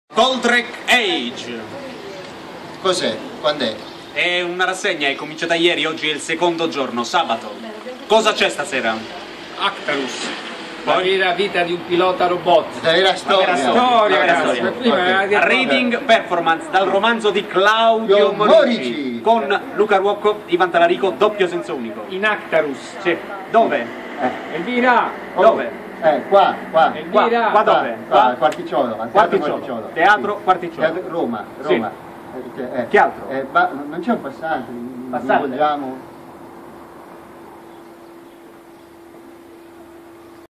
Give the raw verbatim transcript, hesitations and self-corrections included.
Goldrake Age. Cos'è? Quando è? È una rassegna, è cominciata ieri, oggi è il secondo giorno, sabato. Cosa c'è stasera? Actarus, la vera vita di un pilota robot. La vera storia. La vera storia, La vera ragazzi. storia. Prima Ok. era detto- Reading Performance dal romanzo di Claudio Morici. Morici con Luca Ruocco, Ivan Talarico, doppio senso unico. In Actarus. Sì. Dove? Eh, Elvira, Dove? eh, qua, qua. Elvira. Qua, qua dove? Qua, Qua? Quarticciolo. al Quarticciolo. Quarticciolo. Teatro Sì. Quarticciolo. Teatro- Roma, Sì. Roma. Eh, eh, Che altro? eh, ma non c'è un passaggio, Passaggio? non vogliamo...